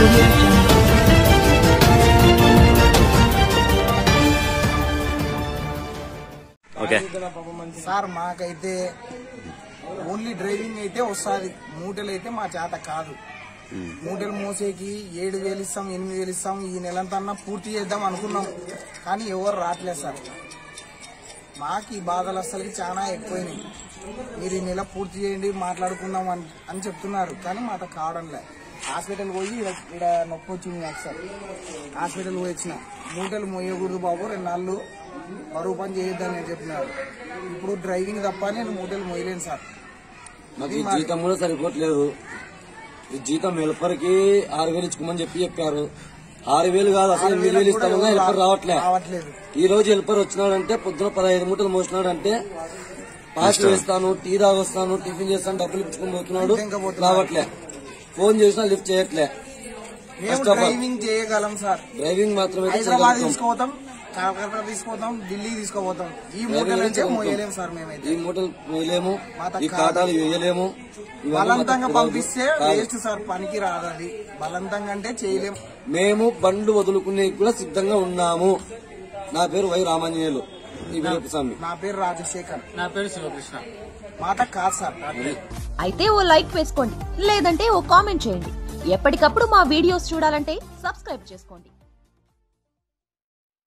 Sir మాకైతే only driving అయితే వస్తుంది, మూటలు అయితే మా చేత కాదు. మూటలు మోసేకి 7,000 ఇస్తాం, 8,000 ఇస్తాం, ఈ నెలంతా పూర్తి చేద్దాం అనుకున్నాం, కానీ ఎవరు రావట్లేదు సార్. మాకు ఈ బాధలు అసలుకి చాలా ఎక్కువైనాయి. మీరు ఈ నెల పూర్తి చేయండి, మాట్లాడుకుందాం అని చెప్తున్నారు, కానీ మాట కావడంలే. హాస్పిటల్ పోయి ఇక్కడ నొప్పి వచ్చింది నాకు సార్. హాస్పిటల్ పోయి వచ్చిన, మూటలు మోయకూడదు బాబు, 2 నాళ్ళు బరువు పని చేయొద్దని చెప్పినారు. ఇప్పుడు డ్రైవింగ్ తప్ప నేను మూటలు మోయలేను సార్. నాకు జీతం కూడా సరిపోవట్లేదు. ఈ జీతం హెల్పర్కి 6,000 ఇచ్చుకోమని చెప్పారు. 6,000 కాదు, అసలు 8,000 ఇస్తామన్నా హెల్పర్ రావట్లేదు. ఈ రోజు హెల్పర్ వచ్చినాడంటే పొద్దున 15 మూటలు మోసినాడంటే పాస్ వేస్తాను, టీ తాగొస్తాను, టిఫిన్ చేస్తాను, డబ్బులు ఇచ్చుకుని పోతున్నాడు, రావట్లే. ఫోన్ చేసినా లిఫ్ట్ చేయట్లే. డ్రైవింగ్ చేయగలం సార్, డ్రైవింగ్ మాత్రమే. హైదరాబాద్ తీసుకోపోతాం, కలకత్తా తీసుకుపోతాం, ఢిల్లీ తీసుకుపోతాం. ఈ మూటలు అంటే మోయలేము సార్. మేమైతే ఈ మూటలు మోయలేము, ఈ కాటాలు వేయలేము. బలవంతంగా పంపిస్తే వేస్ట్ సార్, పనికి రాదు. బలవంతంగా అంటే చేయలేము. మేము బండ్లు వదులుకునే కూడా సిద్ధంగా ఉన్నాము. నా పేరు వై రామాంజనేయులు, నా పేరు రాజశేఖర్, నా పేరు శివకృష్ణ. మాట కాదు సార్. అయితే ఓ లైక్ వేసుకోండి, లేదంటే ఓ కామెంట్ చేయండి. ఎప్పటికప్పుడు మా వీడియోస్ చూడాలంటే సబ్స్క్రైబ్ చేసుకోండి.